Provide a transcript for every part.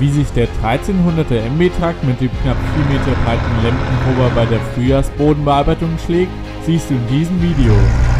Wie sich der 1300er MB-Truck mit dem knapp 4 Meter breiten Lemkenhover bei der Frühjahrsbodenbearbeitung schlägt, siehst du in diesem Video.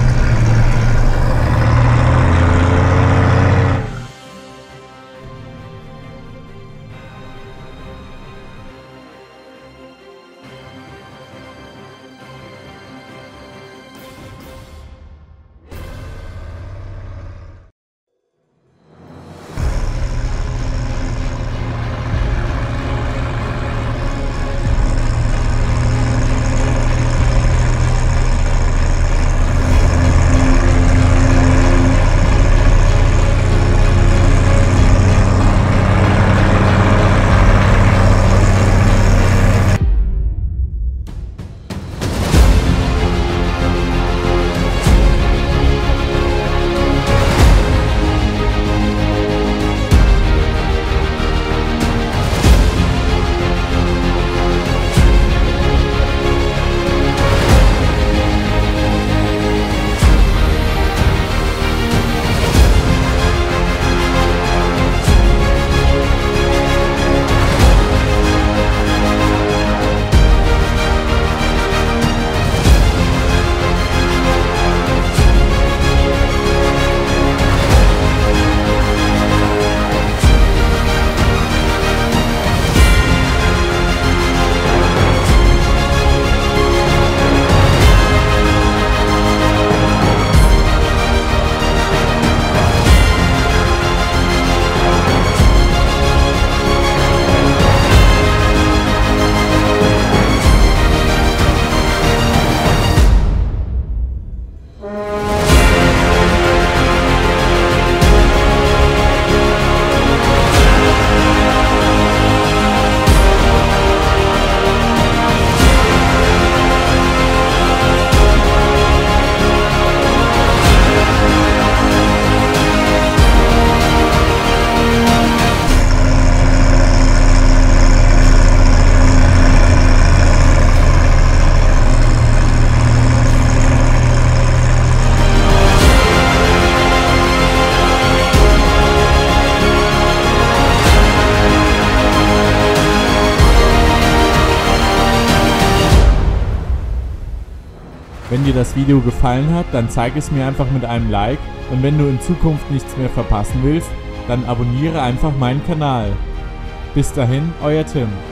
Wenn dir das Video gefallen hat, dann zeig es mir einfach mit einem Like, und wenn du in Zukunft nichts mehr verpassen willst, dann abonniere einfach meinen Kanal. Bis dahin, euer Tim.